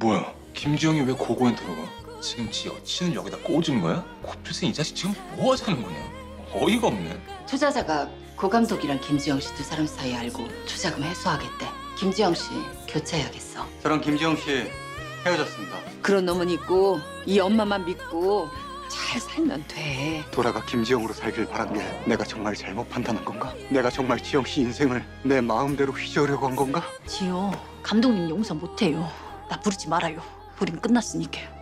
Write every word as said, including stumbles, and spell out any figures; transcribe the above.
뭐야? 김지영이 왜 고고엔터로 가? 지금 지 여친을 여기다 꽂은 거야? 고필승 이 자식 지금 뭐 하자는 거냐? 어이가 없네. 투자자가 고 감독이랑 김지영 씨 두 사람 사이 알고 투자금 회수하겠대. 김지영 씨 교체해야겠어. 저랑 김지영 씨 헤어졌습니다. 그런 놈은 있고 이 엄마만 믿고 잘 살면 돼. 돌아가 김지영으로 살길 바란 게 내가 정말 잘못 판단한 건가? 내가 정말 지영 씨 인생을 내 마음대로 휘저으려고 한 건가? 지효, 감독님 용서 못해요. 나 부르지 말아요. 우린 끝났으니까.